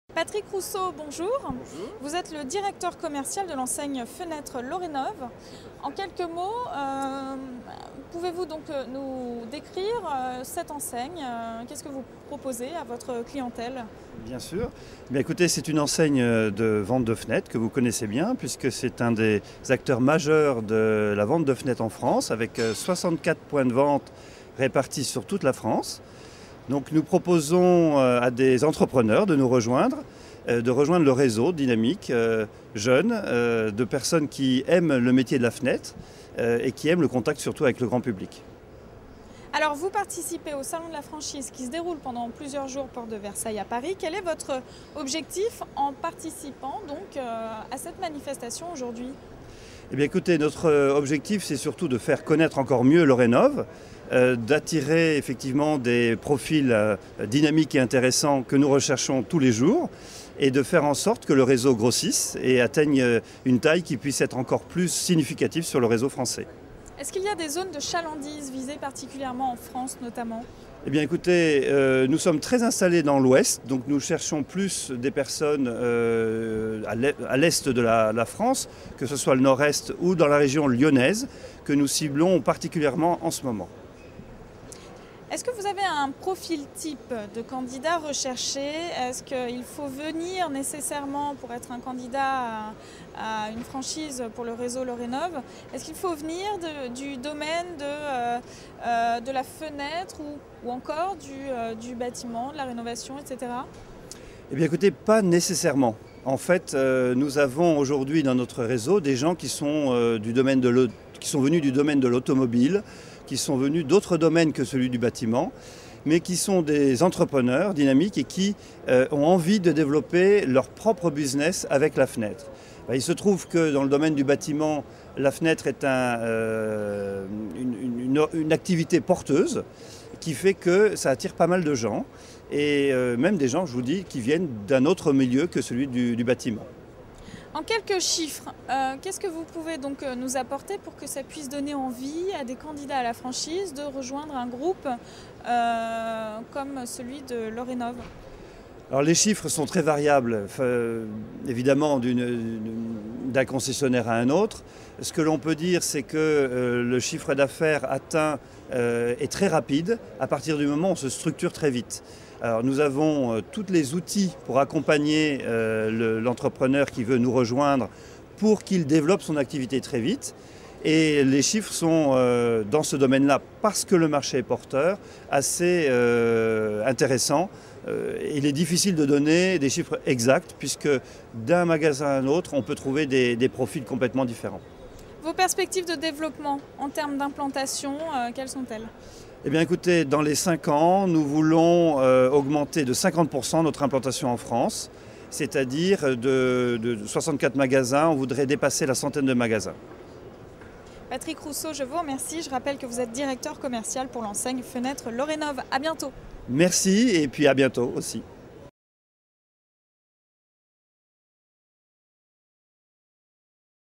Patrick Rousseau, bonjour. Bonjour. Vous êtes le directeur commercial de l'enseigne Fenêtre Lorénov. En quelques mots, pouvez-vous donc nous décrire cette enseigne? Qu'est-ce que vous proposez à votre clientèle? Bien sûr. Bien, écoutez, c'est une enseigne de vente de fenêtres que vous connaissez bien puisque c'est un des acteurs majeurs de la vente de fenêtres en France avec 64 points de vente répartis sur toute la France. Donc nous proposons à des entrepreneurs de nous rejoindre, de rejoindre le réseau dynamique, jeune, de personnes qui aiment le métier de la fenêtre et qui aiment le contact surtout avec le grand public. Alors vous participez au Salon de la franchise qui se déroule pendant plusieurs jours porte de Versailles à Paris. Quel est votre objectif en participant donc à cette manifestation aujourd'hui? Eh bien écoutez, notre objectif c'est surtout de faire connaître encore mieux Lorénov, d'attirer effectivement des profils dynamiques et intéressants que nous recherchons tous les jours et de faire en sorte que le réseau grossisse et atteigne une taille qui puisse être encore plus significative sur le réseau français. Est-ce qu'il y a des zones de chalandise visées particulièrement en France notamment? Eh bien écoutez, nous sommes très installés dans l'Ouest, donc nous cherchons plus des personnes à l'Est de la France, que ce soit le Nord-Est ou dans la région lyonnaise, que nous ciblons particulièrement en ce moment. Est-ce que vous avez un profil type de candidat recherché? Est-ce qu'il faut venir nécessairement pour être un candidat à une franchise pour le réseau Lorénov? Est-ce qu'il faut venir du domaine de la fenêtre ou encore du bâtiment, de la rénovation, etc.? Eh bien écoutez, pas nécessairement. En fait, nous avons aujourd'hui dans notre réseau des gens qui sont venus du domaine de l'automobile, qui sont venus d'autres domaines que celui du bâtiment, mais qui sont des entrepreneurs dynamiques et qui ont envie de développer leur propre business avec la fenêtre. Il se trouve que dans le domaine du bâtiment, la fenêtre est une activité porteuse qui fait que ça attire pas mal de gens et même des gens, je vous dis, qui viennent d'un autre milieu que celui du bâtiment. En quelques chiffres, qu'est-ce que vous pouvez donc nous apporter pour que ça puisse donner envie à des candidats à la franchise de rejoindre un groupe comme celui de Lorénov? Alors les chiffres sont très variables, évidemment d'un concessionnaire à un autre. Ce que l'on peut dire, c'est que le chiffre d'affaires atteint est très rapide à partir du moment où on se structure très vite. Alors nous avons tous les outils pour accompagner l'entrepreneur qui veut nous rejoindre pour qu'il développe son activité très vite. Et les chiffres sont dans ce domaine-là, parce que le marché est porteur, assez intéressant. Il est difficile de donner des chiffres exacts puisque d'un magasin à un autre, on peut trouver des profils complètement différents. Vos perspectives de développement en termes d'implantation, quelles sont-elles? Eh bien écoutez, dans les 5 ans, nous voulons augmenter de 50% notre implantation en France, c'est-à-dire de 64 magasins, on voudrait dépasser la centaine de magasins. Patrick Rousseau, je vous remercie. Je rappelle que vous êtes directeur commercial pour l'enseigne Fenêtre Lorénov. À bientôt. Merci et puis à bientôt aussi.